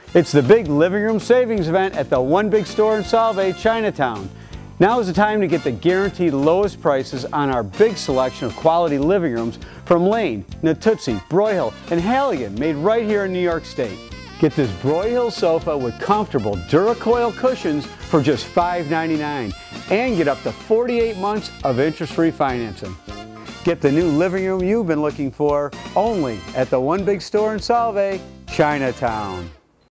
It's the big living room savings event at the One Big Store in Solvay, Chinatown. Now is the time to get the guaranteed lowest prices on our big selection of quality living rooms from Lane, Natuzzi, Broyhill, and Halligan, made right here in New York State. Get this Broyhill sofa with comfortable Duracoil cushions for just $5.99 and get up to 48 months of interest-free financing. Get the new living room you've been looking for only at the One Big Store in Solvay, Chinatown.